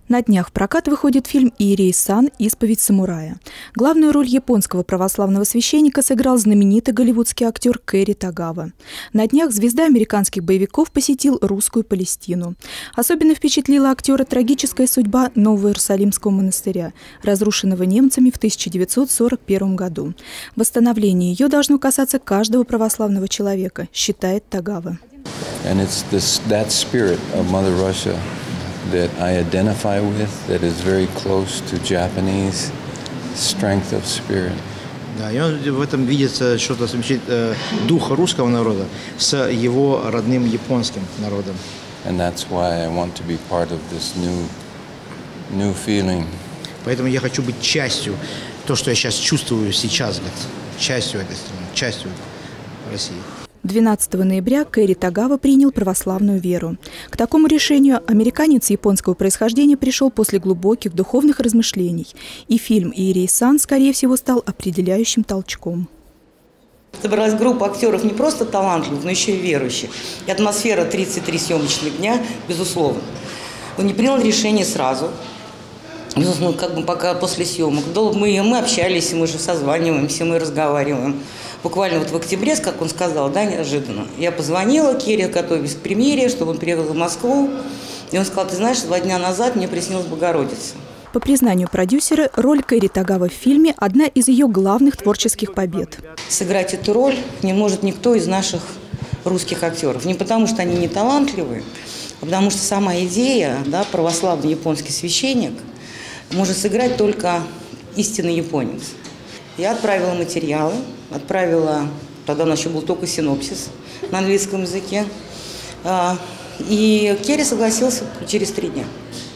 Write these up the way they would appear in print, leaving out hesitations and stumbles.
На днях в прокат выходит фильм «Иерей-сан. Исповедь самурая». Главную роль японского православного священника сыграл знаменитый голливудский актер Кэри Тагава. На днях звезда американских боевиков посетил русскую Палестину. Особенно впечатлила актера трагическая судьба Нового Иерусалимского монастыря, разрушенного немцами в 1941 году. Восстановление ее должно касаться каждого православного человека, считает Тагава. That I identify with, that is very close to Japanese strength of spirit. Да, и он в этом видится что-то совмещает духа русского народа с его родным японским народом. And that's why I want to be part of this new feeling. Поэтому я хочу быть частью, то, что я сейчас чувствую сейчас, частью этой страны, частью России. 12 ноября Кэри Тагава принял православную веру. К такому решению американец японского происхождения пришел после глубоких духовных размышлений. И фильм «Иерей-сан», скорее всего, стал определяющим толчком. Собралась группа актеров не просто талантливых, но еще и верующих. И атмосфера 33 съемочных дня, безусловно. Он не принял решение сразу. Как бы пока после съемок. Мы общались, мы же созваниваемся, мы разговариваем. Буквально вот в октябре, как он сказал, да, неожиданно, я позвонила Керри, готовясь к премьере, чтобы он приехал в Москву. И он сказал: ты знаешь, 2 дня назад мне приснилась Богородица. По признанию продюсера, роль Кэри Тагава в фильме – одна из ее главных творческих побед. Сыграть эту роль не может никто из наших русских актеров. Не потому, что они не талантливые, а потому что сама идея, да, православный японский священник, может сыграть только истинный японец. Я отправила материалы, тогда у нас еще был только синопсис на английском языке, и Керри согласился через 3 дня.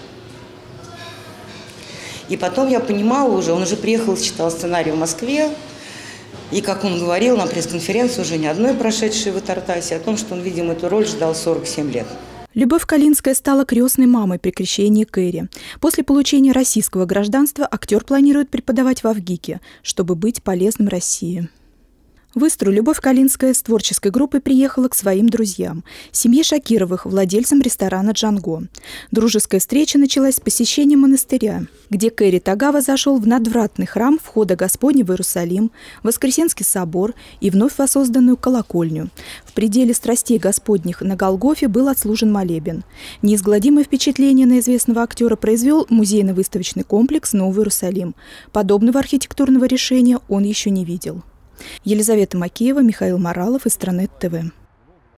И потом я понимала уже, он уже приехал, читал сценарий в Москве, и, как он говорил на пресс-конференции, уже не одной прошедшей в Итартасе, о том, что он, видимо, эту роль ждал 47 лет. Любовь Калинская стала крестной мамой при крещении Кэри. После получения российского гражданства актер планирует преподавать в ВГИКе, чтобы быть полезным России. В Истру Любовь Калинская с творческой группой приехала к своим друзьям, семье Шакировых, владельцам ресторана «Джанго». Дружеская встреча началась с посещения монастыря, где Кэри Тагава зашел в надвратный храм Входа Господня в Иерусалим, Воскресенский собор и вновь воссозданную колокольню. В пределе страстей Господних на Голгофе был отслужен молебен. Неизгладимое впечатление на известного актера произвел музейно-выставочный комплекс «Новый Иерусалим». Подобного архитектурного решения он еще не видел. Елизавета Макеева, Михаил Моралов, Истранет ТВ.